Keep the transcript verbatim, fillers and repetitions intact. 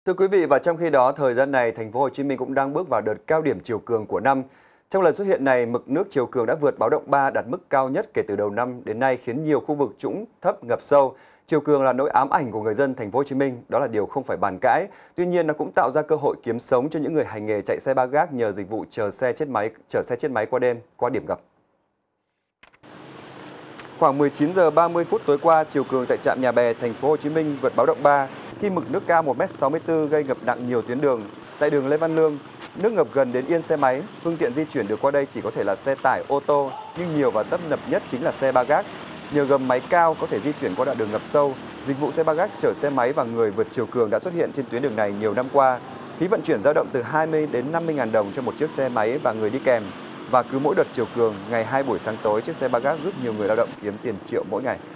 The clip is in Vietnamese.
Thưa quý vị, và trong khi đó, thời gian này, thành phố Hồ Chí Minh cũng đang bước vào đợt cao điểm chiều cường của năm. Trong lần xuất hiện này, mực nước chiều cường đã vượt báo động ba, đạt mức cao nhất kể từ đầu năm đến nay, khiến nhiều khu vực trũng thấp ngập sâu. Chiều cường là nỗi ám ảnh của người dân thành phố Hồ Chí Minh, đó là điều không phải bàn cãi. Tuy nhiên, nó cũng tạo ra cơ hội kiếm sống cho những người hành nghề chạy xe ba gác nhờ dịch vụ chờ xe chết máy, chở xe chết máy qua đêm, qua điểm ngập. Khoảng mười chín giờ ba mươi phút tối qua, chiều cường tại trạm Nhà Bè, thành phố Hồ Chí Minh vượt báo động ba khi mực nước cao một mét sáu mươi tư gây ngập nặng nhiều tuyến đường. Tại đường Lê Văn Lương, nước ngập gần đến yên xe máy, phương tiện di chuyển được qua đây chỉ có thể là xe tải, ô tô, nhưng nhiều và tấp nập nhất chính là xe ba gác. Nhờ gầm máy cao có thể di chuyển qua đoạn đường ngập sâu, dịch vụ xe ba gác chở xe máy và người vượt chiều cường đã xuất hiện trên tuyến đường này nhiều năm qua. Phí vận chuyển dao động từ hai mươi đến năm mươi nghìn đồng cho một chiếc xe máy và người đi kèm. Và cứ mỗi đợt chiều cường, ngày hai buổi sáng tối, chiếc xe ba gác giúp nhiều người lao động kiếm tiền triệu mỗi ngày.